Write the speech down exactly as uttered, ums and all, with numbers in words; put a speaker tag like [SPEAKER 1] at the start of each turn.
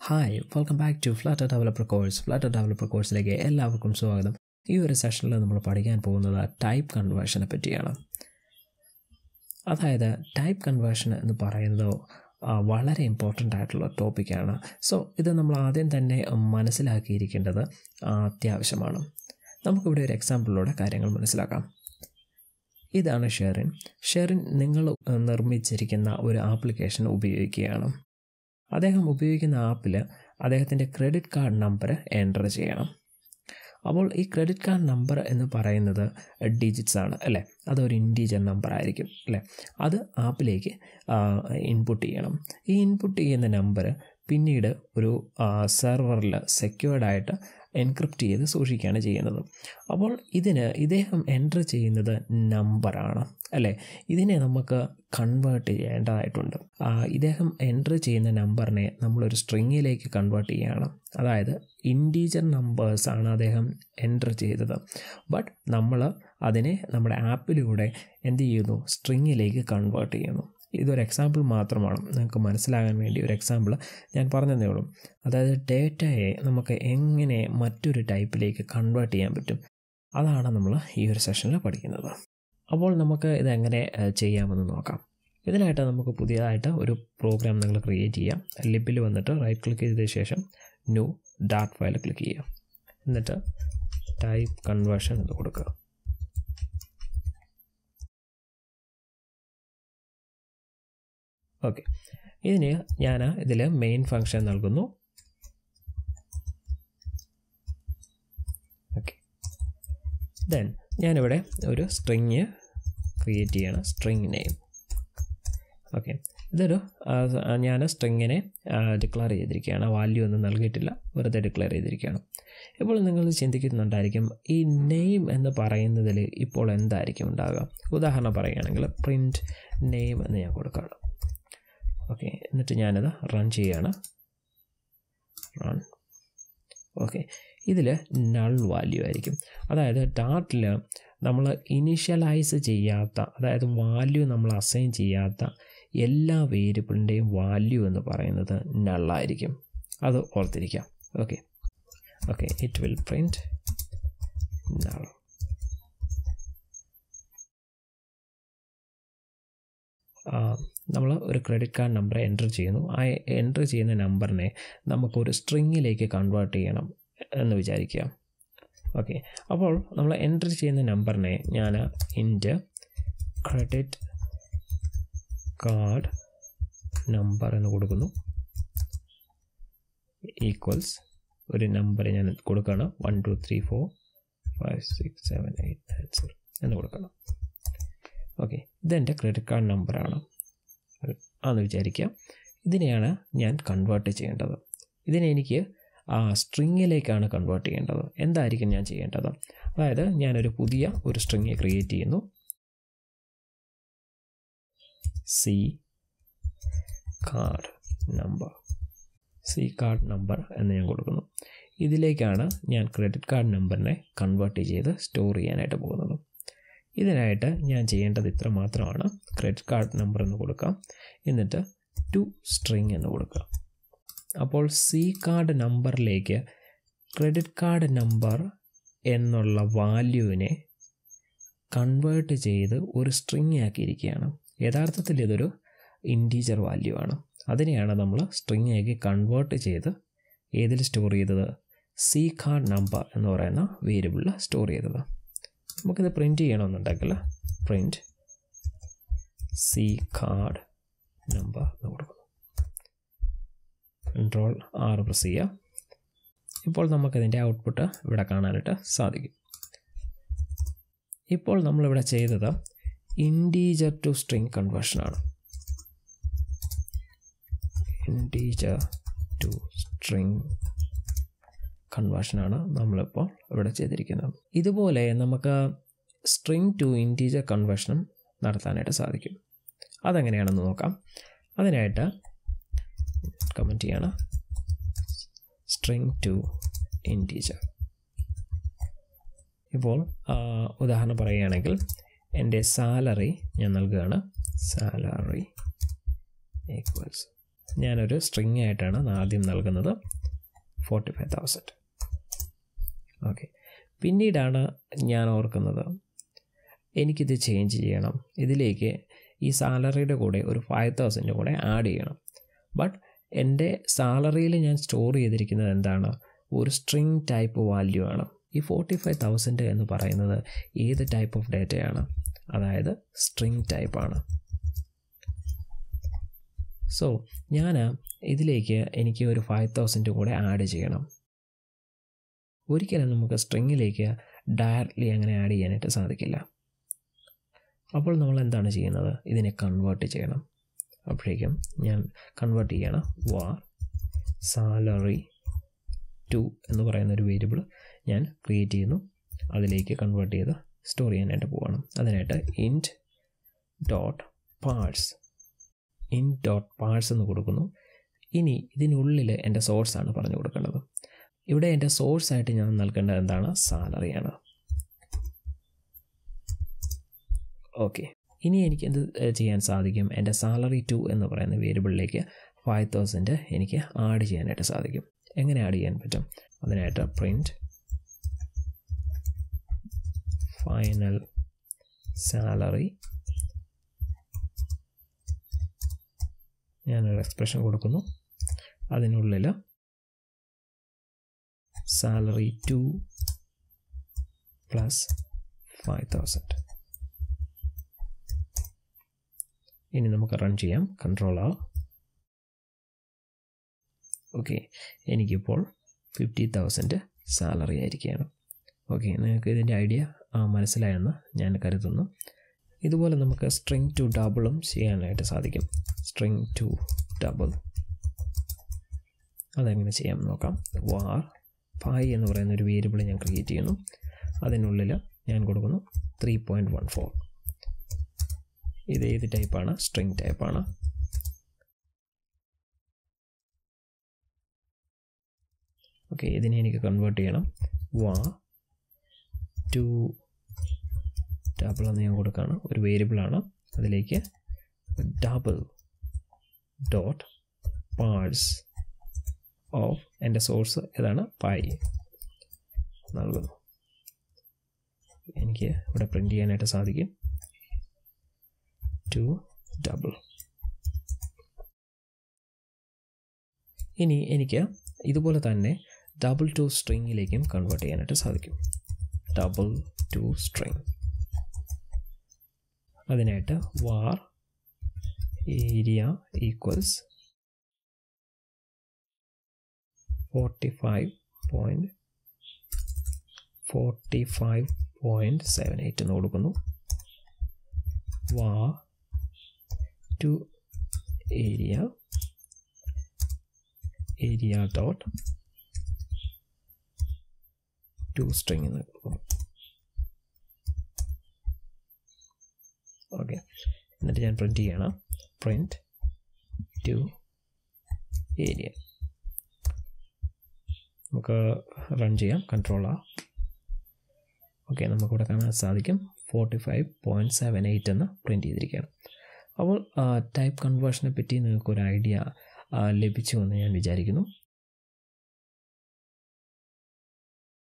[SPEAKER 1] Hi welcome back to Flutter developer course. Flutter developer കോഴ്സിലേക്ക് എല്ലാവർക്കും സ്വാഗതം. ഈ ഒരു സെഷനിൽ നമ്മൾ പഠിക്കാൻ പോകുന്നത് ടൈപ്പ് കൺവേർഷനെ പറ്റിയാണ്. അതായത് ടൈപ്പ് കൺവേർഷൻ എന്ന് പറയുന്നത് വളരെ ഇമ്പോർട്ടൻ്റ് ആയിട്ടുള്ള ടോപ്പിക്കാണ്. സോ ഇത് നമ്മൾ ആദ്യം തന്നെ മനസ്സിലാക്കിയിരിക്കേണ്ടത് അത്യാവശ്യമാണ്. നമുക്കിവിടെ ഒരു എക്സാമ്പിളിലൂടെ കാര്യങ്ങൾ മനസ്സിലാക്കാം. ഇതാണ് ഷെറിൻ. ഷെറിൻ നിങ്ങൾ നിർമ്മിച്ചിരിക്കുന്ന ഒരു ആപ്ലിക്കേഷൻ ഉപയോഗിക്കുകയാണ്. അദ്ദേഹം ഉപയോഗിക്കുന്ന ആപ്പിൽ അദ്ദേഹത്തിൻ്റെ ക്രെഡിറ്റ് കാർഡ് നമ്പർ എൻ്റർ ചെയ്യണം. അപ്പോൾ ഈ ക്രെഡിറ്റ് കാർഡ് നമ്പർ എന്ന് പറയുന്നത് ഡിജിറ്റ്സ് ആണ് അല്ലേ, അതൊരു ഇൻറ്റീജർ നമ്പർ ആയിരിക്കും അല്ലേ. അത് ആപ്പിലേക്ക് ഇൻപുട്ട് ചെയ്യണം. ഈ ഇൻപുട്ട് ചെയ്യുന്ന നമ്പർ പിന്നീട് ഒരു സെർവറിൽ സെക്യൂർഡായിട്ട് എൻക്രിപ്റ്റ് ചെയ്ത് സൂക്ഷിക്കുകയാണ് ചെയ്യുന്നത്. അപ്പോൾ ഇതിന് ഇദ്ദേഹം എൻ്റർ ചെയ്യുന്നത് നമ്പറാണ് അല്ലേ. ഇതിനെ നമുക്ക് കൺവേർട്ട് ചെയ്യേണ്ടതായിട്ടുണ്ട്. ഇദ്ദേഹം എൻ്റർ ചെയ്യുന്ന നമ്പറിനെ നമ്മളൊരു സ്ട്രിങ്ങിലേക്ക് കൺവേർട്ട് ചെയ്യുകയാണ്. അതായത് ഇൻറ്റീജർ നമ്പേഴ്സാണ് അദ്ദേഹം എൻ്റർ ചെയ്തത്. ബട്ട് നമ്മൾ അതിനെ നമ്മുടെ ആപ്പിലൂടെ എന്ത് ചെയ്യുന്നു, സ്ട്രിങ്ങിലേക്ക് കൺവേർട്ട് ചെയ്യുന്നു. ഇതൊരു എക്സാമ്പിൾ മാത്രമാണ്, നിങ്ങൾക്ക് മനസ്സിലാകാൻ വേണ്ടി ഒരു എക്സാമ്പിൾ ഞാൻ പറഞ്ഞതേ ഉള്ളൂ. അതായത് ഡേറ്റയെ നമുക്ക് എങ്ങനെ മറ്റൊരു ടൈപ്പിലേക്ക് കൺവേർട്ട് ചെയ്യാൻ പറ്റും, അതാണ് നമ്മൾ ഈ ഒരു സെഷനിൽ പഠിക്കുന്നത്. അപ്പോൾ നമുക്ക് ഇതെങ്ങനെ ചെയ്യാമെന്ന് നോക്കാം. ഇതിനായിട്ട് നമുക്ക് പുതിയതായിട്ട് ഒരു പ്രോഗ്രാം നിങ്ങൾ ക്രിയേറ്റ് ചെയ്യാം. ലിബിൽ വന്നിട്ട് റൈറ്റ് ക്ലിക്ക് ചെയ്ത ശേഷം ന്യൂ ഡാറ്റ് ഫയൽ ക്ലിക്ക് ചെയ്യുക. എന്നിട്ട് ടൈപ്പ് കൺവേർഷൻ എന്ന് കൊടുക്കുക. ഓക്കെ, ഇതിന് ഞാൻ ഇതിൽ മെയിൻ ഫംഗ്ഷൻ നൽകുന്നു. ഓക്കെ, ദെൻ ഞാനിവിടെ ഒരു സ്ട്രിങ് ക്രിയേറ്റ് ചെയ്യണം, സ്ട്രിങ് നെയിം. ഓക്കെ, ഇതൊരു ഞാൻ സ്ട്രിങ്ങിനെ ഡിക്ലെയർ ചെയ്തിരിക്കുകയാണ്, വാല്യൂ ഒന്നും നൽകിയിട്ടില്ല, വെറുതെ ഡിക്ലെയർ ചെയ്തിരിക്കുകയാണ്. ഇപ്പോൾ നിങ്ങൾ ചിന്തിക്കുന്നുണ്ടായിരിക്കും ഈ നെയിം എന്ന് പറയുന്നതിൽ ഇപ്പോൾ എന്തായിരിക്കും ഉണ്ടാകുക. ഉദാഹരണം പറയുകയാണെങ്കിൽ പ്രിൻറ്റ് നെയിം എന്ന് ഞാൻ കൊടുക്കുകയാണ്. ഓക്കെ, എന്നിട്ട് ഞാനത് റൺ ചെയ്യുകയാണ്. റൺ. ഓക്കെ, ഇതിൽ നൾ വാല്യൂ ആയിരിക്കും. അതായത് ഡാറ്റിൽ നമ്മൾ ഇനിഷ്യലൈസ് ചെയ്യാത്ത, അതായത് വാല്യൂ നമ്മൾ അസൈൻ ചെയ്യാത്ത എല്ലാ വേരിയബിളിൻ്റെയും വാല്യൂ എന്ന് പറയുന്നത് നള്ളായിരിക്കും. അത് ഓർത്തിരിക്കാം. Okay okay it will print null. നമ്മൾ ഒരു ക്രെഡിറ്റ് കാർഡ് നമ്പർ എൻ്റർ ചെയ്യുന്നു. ആ എൻ്റർ ചെയ്യുന്ന നമ്പറിനെ നമുക്കൊരു സ്ട്രിങ്ങിലേക്ക് കൺവേർട്ട് ചെയ്യണം എന്ന് വിചാരിക്കുക. ഓക്കെ, അപ്പോൾ നമ്മൾ എൻ്റർ ചെയ്യുന്ന നമ്പറിനെ ഞാൻ ഇൻറ്റ് ക്രെഡിറ്റ് കാർഡ് നമ്പർ എന്ന് കൊടുക്കുന്നു. ഈക്വൽസ് ഒരു നമ്പർ ഞാൻ കൊടുക്കണം, one two three four five six seven eight nine zero എന്ന് കൊടുക്കണം. ഓക്കെ, ഇതെൻ്റെ ക്രെഡിറ്റ് കാർഡ് നമ്പറാണ് ആണെന്ന് വിചാരിക്കുക. ഇതിനെയാണ് ഞാൻ കൺവേർട്ട് ചെയ്യേണ്ടത്. ഇതിനെ എനിക്ക് ആ സ്ട്രിങ്ങിലേക്കാണ് കൺവേർട്ട് ചെയ്യേണ്ടത്. എന്തായിരിക്കും ഞാൻ ചെയ്യേണ്ടത്? അതായത് ഞാനൊരു പുതിയ ഒരു സ്ട്രിങ് ക്രിയേറ്റ് ചെയ്യുന്നു. C card number C card number എന്ന് ഞാൻ കൊടുക്കുന്നു. ഇതിലേക്കാണ് ഞാൻ ക്രെഡിറ്റ് കാർഡ് നമ്പറിനെ കൺവേർട്ട് ചെയ്ത് സ്റ്റോർ ചെയ്യാനായിട്ട് പോകുന്നത്. ഇതിനായിട്ട് ഞാൻ ചെയ്യേണ്ടത് ഇത്ര മാത്രമാണ്. ക്രെഡിറ്റ് കാർഡ് നമ്പർ എന്ന് കൊടുക്കാം, എന്നിട്ട് ടു സ്ട്രിങ് എന്ന് കൊടുക്കുക. അപ്പോൾ സി കാർഡ് നമ്പറിലേക്ക് ക്രെഡിറ്റ് കാർഡ് നമ്പർ എന്നുള്ള വാല്യൂവിനെ കൺവേർട്ട് ചെയ്ത് ഒരു സ്ട്രിങ് ആക്കിയിരിക്കുകയാണ്. യഥാർത്ഥത്തിൽ ഇതൊരു ഇൻറ്റീജർ വാല്യൂ ആണ്. അതിനെയാണ് നമ്മൾ സ്ട്രിങ് ആക്കി കൺവേർട്ട് ചെയ്ത് ഏതിൽ സ്റ്റോർ ചെയ്തത്? സി കാർഡ് നമ്പർ എന്ന് പറയുന്ന വേരിയബിളിൽ സ്റ്റോർ ചെയ്തത്. നമുക്കിത് പ്രിൻറ്റ് ചെയ്യണമെന്നുണ്ടെങ്കിൽ പ്രിൻറ്റ് സി കാർഡ് നമ്പർ എന്ന് കൊടുക്കുന്നു. കൺട്രോൾ ആർ പ്രസ് ചെയ്യുക. ഇപ്പോൾ നമുക്കതിൻ്റെ ഔട്ട്പുട്ട് ഇവിടെ കാണാനായിട്ട് സാധിക്കും. ഇപ്പോൾ നമ്മളിവിടെ ചെയ്തത് ഇൻറ്റീജർ ടു സ്ട്രിങ് കൺവേർഷനാണ്. ഇൻറ്റീജർ ടു സ്ട്രിങ് കൺവേർഷനാണ് നമ്മളിപ്പോൾ ഇവിടെ ചെയ്തിരിക്കുന്നത്. ഇതുപോലെ നമുക്ക് സ്ട്രിങ് ടു ഇൻറ്റീജർ കൺവേർഷനും നടത്താനായിട്ട് സാധിക്കും. അതെങ്ങനെയാണെന്ന് നോക്കാം. അതിനായിട്ട് കമൻറ്റ് ചെയ്യണം സ്ട്രിങ് ടു ഇൻറ്റീജർ. ഇപ്പോൾ ഉദാഹരണം പറയുകയാണെങ്കിൽ എൻ്റെ സാലറി ഞാൻ നൽകുകയാണ്. സാലറി ഈക്വൽസ് ഞാനൊരു സ്ട്രിങ് ആയിട്ടാണ് ആദ്യം നൽകുന്നത് ഫോർട്ടി ഫൈവ് തൗസൻഡ്. ഓക്കെ, പിന്നീടാണ് ഞാൻ ഓർക്കുന്നത് എനിക്കിത് ചേഞ്ച് ചെയ്യണം. ഇതിലേക്ക് ഈ സാലറിയുടെ കൂടെ ഒരു ഫൈവ് തൗസൻഡ് കൂടെ ആഡ് ചെയ്യണം. ബട്ട് എൻ്റെ സാലറിയിൽ ഞാൻ സ്റ്റോർ ചെയ്തിരിക്കുന്നത് എന്താണ്? ഒരു സ്ട്രിങ് ടൈപ്പ് വാല്യൂ ആണ്. ഈ ഫോർട്ടി ഫൈവ് തൗസൻഡ് എന്ന് പറയുന്നത് ഏത് ടൈപ്പ് ഓഫ് ഡേറ്റയാണ്? അതായത് സ്ട്രിങ് ടൈപ്പാണ്. സോ ഞാൻ ഇതിലേക്ക് എനിക്ക് ഒരു ഫൈവ് തൗസൻഡ് കൂടെ ആഡ് ചെയ്യണം. ഒരിക്കലും നമുക്ക് സ്ട്രിങ്ങിലേക്ക് ഡയറക്റ്റ്ലി അങ്ങനെ ആഡ് ചെയ്യാനായിട്ട് സാധിക്കില്ല. അപ്പോൾ നമ്മൾ എന്താണ് ചെയ്യുന്നത്? ഇതിനെ കൺവേർട്ട് ചെയ്യണം. അപ്പോഴേക്കും ഞാൻ കൺവേർട്ട് ചെയ്യണം. വാർ സാലറി ടു എന്ന് പറയുന്ന ഒരു വേരിയബിൾ ഞാൻ ക്രിയേറ്റ് ചെയ്യുന്നു. അതിലേക്ക് കൺവേർട്ട് ചെയ്ത് സ്റ്റോർ ചെയ്യാനായിട്ട് പോകണം. അതിനായിട്ട് int dot parse int dot parse എന്ന് കൊടുക്കുന്നു. ഇനി ഇതിനുള്ളിൽ എൻ്റെ സോഴ്സാണ് പറഞ്ഞു കൊടുക്കേണ്ടത്. ഇവിടെ എൻ്റെ സോഴ്സായിട്ട് ഞാൻ നൽകേണ്ടത് എന്താണ്? സാലറിയാണ്. ഓക്കെ, ഇനി എനിക്ക് എന്ത് ചെയ്യാൻ സാധിക്കും? എൻ്റെ സാലറി ടു എന്ന് പറയുന്ന വേരിയബിളിലേക്ക് ഫൈവ് തൗസൻഡ് എനിക്ക് ആഡ് ചെയ്യാനായിട്ട് സാധിക്കും. എങ്ങനെ ആഡ് ചെയ്യാൻ പറ്റും? അതിനായിട്ട് പ്രിൻറ്റ് ഫൈനൽ സാലറി, ഞാനൊരു എക്സ്പ്രഷൻ കൊടുക്കുന്നു. അതിനുള്ളിൽ salary two plus five thousand. ഇനി നമുക്ക് റൺ ചെയ്യാം. കൺട്രോൾ ആ. ഓക്കെ, എനിക്കിപ്പോൾ ഫിഫ്റ്റി തൗസൻഡ് സാലറി ആയിരിക്കുകയാണ്. ഓക്കെ, നിങ്ങൾക്ക് ഇതിൻ്റെ ഐഡിയ മനസ്സിലായെന്ന് ഞാൻ കരുതുന്നു. ഇതുപോലെ നമുക്ക് സ്ട്രിങ് ടു ഡബിളും ചെയ്യാനായിട്ട് സാധിക്കും. സ്ട്രിങ് ടു ഡബിൾ അതെങ്ങനെ ചെയ്യാം നോക്കാം. വാർ പൈ എന്ന് പറയുന്ന ഒരു വേരിയബിൾ ഞാൻ ക്രിയേറ്റ് ചെയ്യുന്നു. അതിനുള്ളിൽ ഞാൻ കൊടുക്കുന്നു ത്രീ പോയിൻറ്റ് വൺ ഫോർ. ഇത് ഏത് ടൈപ്പാണ്? സ്ട്രിങ് ടൈപ്പാണ്. ഓക്കെ, ഇതിനെ എനിക്ക് കൺവേർട്ട് ചെയ്യണം. വാ ടു ഡബിൾ എന്ന് ഞാൻ കൊടുക്കുകയാണ്. ഒരു വേരിയബിളാണ്. അതിലേക്ക് ഡബിൾ ഡോട്ട് പാഴ്സ് ഓഫ് എൻ്റെ സോഴ്സ് ഏതാണ്? പൈ നൽകുന്നു. എനിക്ക് ഇവിടെ പ്രിൻ്റ് ചെയ്യാനായിട്ട് സാധിക്കും. To double. ഇനി എനിക്ക് ഇതുപോലെ തന്നെ ഡബിൾ ടു സ്ട്രിങ്ങിലേക്കും കൺവേർട്ട് ചെയ്യാനായിട്ട് സാധിക്കും. Double to string. അതിനായിട്ട് var area equals forty five point forty five point seven eight എന്ന് കൊടുക്കുന്നു. Var to area area dot to string എന്ന് കൊടുക്കുന്നു. ഓക്കെ, എന്നിട്ട് ഞാൻ പ്രിൻറ്റ് ചെയ്യണം. Print to area. നമുക്ക് റൺ ചെയ്യാം. കൺട്രോൾ ആ. ഓക്കെ, നമുക്കിവിടെ കാണാൻ സാധിക്കും forty five point seven eight എന്ന് പ്രിൻറ്റ് ചെയ്തിരിക്കുകയാണ്. അപ്പോൾ ടൈപ്പ് കൺവേർഷനെ പറ്റി നിങ്ങൾക്കൊരു ഐഡിയ ലഭിച്ചു എന്ന് ഞാൻ വിചാരിക്കുന്നു.